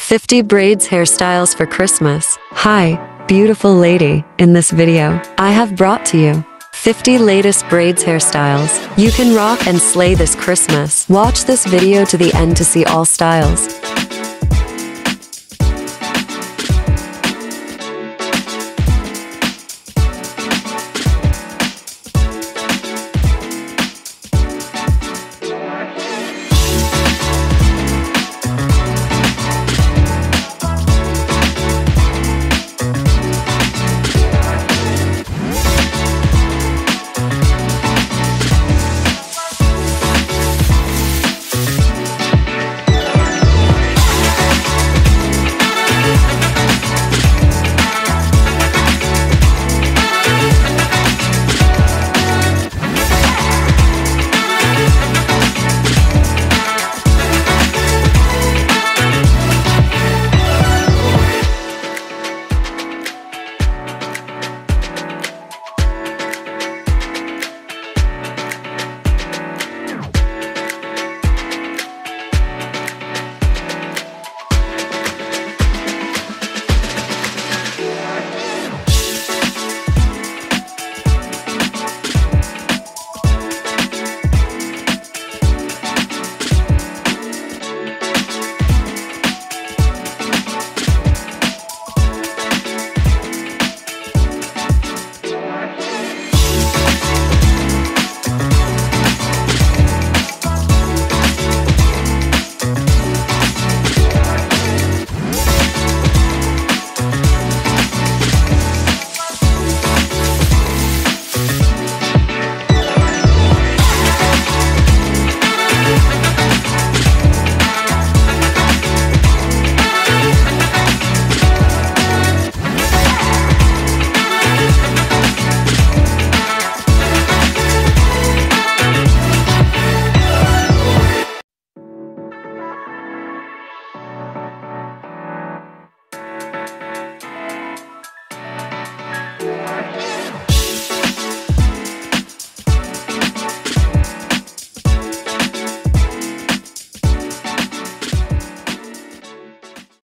50 braids hairstyles for Christmas. Hi, beautiful lady. In this video, I have brought to you 50 latest braids hairstyles you can rock and slay this Christmas. Watch this video to the end to see all styles